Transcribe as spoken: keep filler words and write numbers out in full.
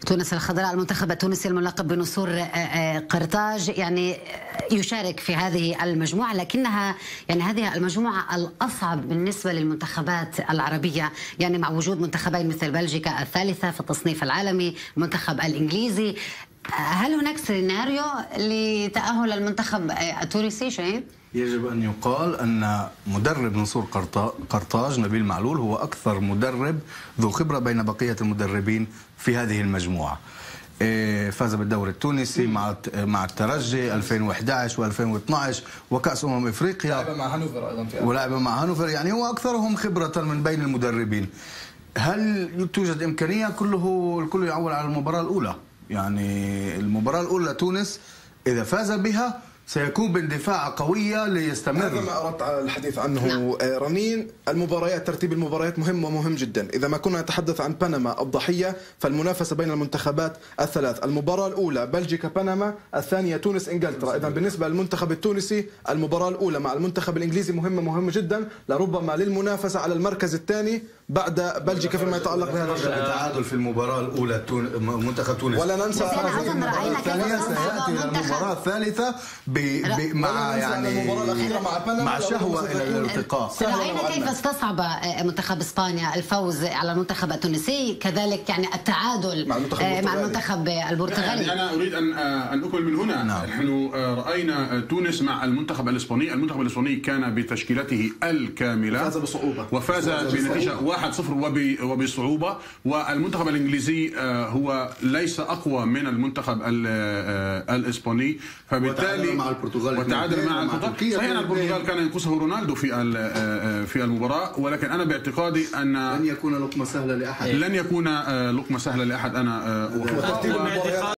تونس الخضراء، المنتخب التونسي الملقب بنسور قرطاج، يعني يشارك في هذه المجموعة، لكنها يعني هذه المجموعة الأصعب بالنسبة للمنتخبات العربية، يعني مع وجود منتخبين مثل بلجيكا الثالثة في التصنيف العالمي، المنتخب الإنجليزي. هل هناك سيناريو لتأهل المنتخب التونسي شهيد؟ يجب أن يقال أن مدرب نسور قرطاج نبيل معلول هو أكثر مدرب ذو خبرة بين بقية المدربين في هذه المجموعة. فاز بالدوري التونسي مع مع الترجي ألفين وإحدى عشر وألفين واثني عشر وكأس أمم إفريقيا، ولعب مع هانوفر أيضا في ولعب مع هانوفر، يعني هو أكثرهم خبرة من بين المدربين. هل توجد إمكانية؟ كله الكل يعول على المباراة الأولى، يعني المباراة الأولى تونس إذا فاز بها سيكون باندفاع قوية ليستمر. هذا ما أردت الحديث عنه رنين. المباريات، ترتيب المباريات مهم ومهم جدا. إذا ما كنا نتحدث عن بنما الضحية، فالمنافسة بين المنتخبات الثلاث، المباراة الأولى بلجيكا بنما، الثانية تونس إنجلترا. إذا بالنسبة للمنتخب التونسي المباراة الأولى مع المنتخب الإنجليزي مهمة مهمة جدا، لربما للمنافسة على المركز الثاني بعد بلجيكا فيما يتعلق بهذا التعادل في المباراة الأولى منتخب تونس. ولا ننسى المباراة الثانية سيأتي إلى المباراة الثالثة مع يعني مع, مع شهوة إلى الالتقاء. رأينا كيف استصعب منتخب إسبانيا الفوز على المنتخب التونسي، كذلك يعني التعادل مع المنتخب, مع المنتخب البرتغالي. يعني أنا أريد أن أن أكمل من هنا. نعم. نحن رأينا تونس مع المنتخب الإسباني، المنتخب الإسباني كان بتشكيلته الكاملة، فاز بصعوبة وفاز بنتيجة واحد صفر وبصعوبة. والمنتخب الإنجليزي هو ليس أقوى من المنتخب الإسباني، فبالتالي مع البرتغال وتعادل مع البرتغال. صحيح البرتغال كان ينقصه رونالدو في في المباراة، ولكن أنا باعتقادي أن لن يكون لقمة سهلة لأحد. لن يكون لقمة سهلة لأحد. أنا